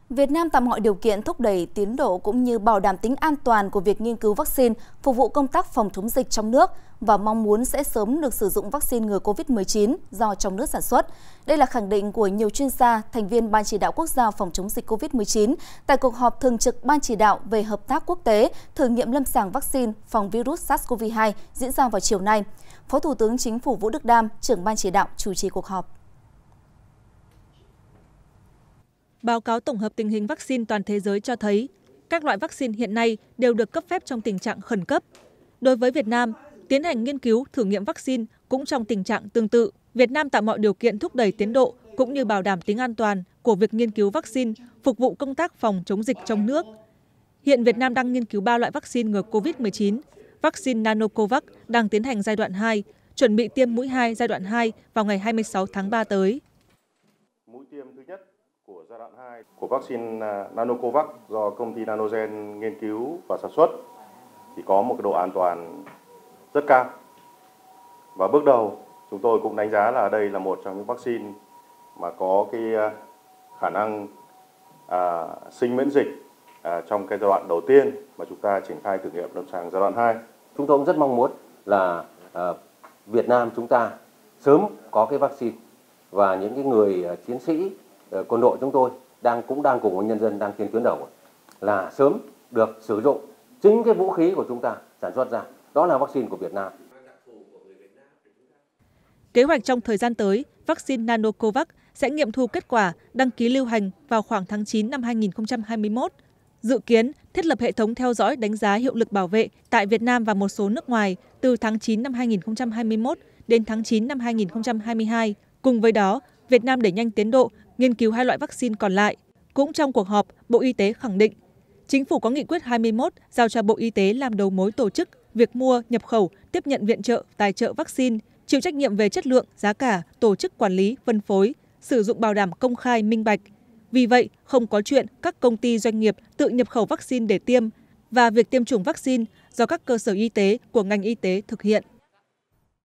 Việt Nam tạo mọi điều kiện thúc đẩy tiến độ cũng như bảo đảm tính an toàn của việc nghiên cứu vaccine phục vụ công tác phòng chống dịch trong nước và mong muốn sẽ sớm được sử dụng vaccine ngừa COVID-19 do trong nước sản xuất. Đây là khẳng định của nhiều chuyên gia, thành viên Ban Chỉ đạo Quốc gia phòng chống dịch COVID-19 tại cuộc họp thường trực Ban Chỉ đạo về hợp tác quốc tế thử nghiệm lâm sàng vaccine phòng virus SARS-CoV-2 diễn ra vào chiều nay. Phó Thủ tướng Chính phủ Vũ Đức Đam, trưởng Ban Chỉ đạo chủ trì cuộc họp. Báo cáo tổng hợp tình hình vaccine toàn thế giới cho thấy, các loại vaccine hiện nay đều được cấp phép trong tình trạng khẩn cấp. Đối với Việt Nam, tiến hành nghiên cứu thử nghiệm vaccine cũng trong tình trạng tương tự. Việt Nam tạo mọi điều kiện thúc đẩy tiến độ cũng như bảo đảm tính an toàn của việc nghiên cứu vaccine phục vụ công tác phòng chống dịch trong nước. Hiện Việt Nam đang nghiên cứu 3 loại vaccine ngừa COVID-19. Vaccine Nanocovax đang tiến hành giai đoạn 2, chuẩn bị tiêm mũi 2 giai đoạn 2 vào ngày 26 tháng 3 tới. Mũi tiêm thứ nhất của giai đoạn 2 của vaccine Nanocovax do công ty Nanogen nghiên cứu và sản xuất thì có một cái độ an toàn rất cao. Và bước đầu chúng tôi cũng đánh giá là đây là một trong những vaccine mà có cái khả năng sinh miễn dịch trong cái giai đoạn đầu tiên mà chúng ta triển khai thử nghiệm lâm sàng giai đoạn 2. Chúng tôi cũng rất mong muốn là Việt Nam chúng ta sớm có cái vaccine và những cái người chiến sĩ quân đội chúng tôi cũng đang cùng với nhân dân đang trên tuyến đầu là sớm được sử dụng chính cái vũ khí của chúng ta sản xuất ra, đó là vaccine của Việt Nam. Kế hoạch trong thời gian tới, vaccine Nanocovax sẽ nghiệm thu kết quả đăng ký lưu hành vào khoảng tháng 9 năm 2021. Dự kiến thiết lập hệ thống theo dõi đánh giá hiệu lực bảo vệ tại Việt Nam và một số nước ngoài từ tháng 9 năm 2021 đến tháng 9 năm 2022. Cùng với đó, Việt Nam đẩy nhanh tiến độ nghiên cứu 2 loại vaccine còn lại. Cũng trong cuộc họp, Bộ Y tế khẳng định, Chính phủ có nghị quyết 21 giao cho Bộ Y tế làm đầu mối tổ chức việc mua, nhập khẩu, tiếp nhận viện trợ, tài trợ vaccine, chịu trách nhiệm về chất lượng, giá cả, tổ chức quản lý, phân phối, sử dụng bảo đảm công khai, minh bạch. Vì vậy, không có chuyện các công ty doanh nghiệp tự nhập khẩu vaccine để tiêm và việc tiêm chủng vaccine do các cơ sở y tế của ngành y tế thực hiện.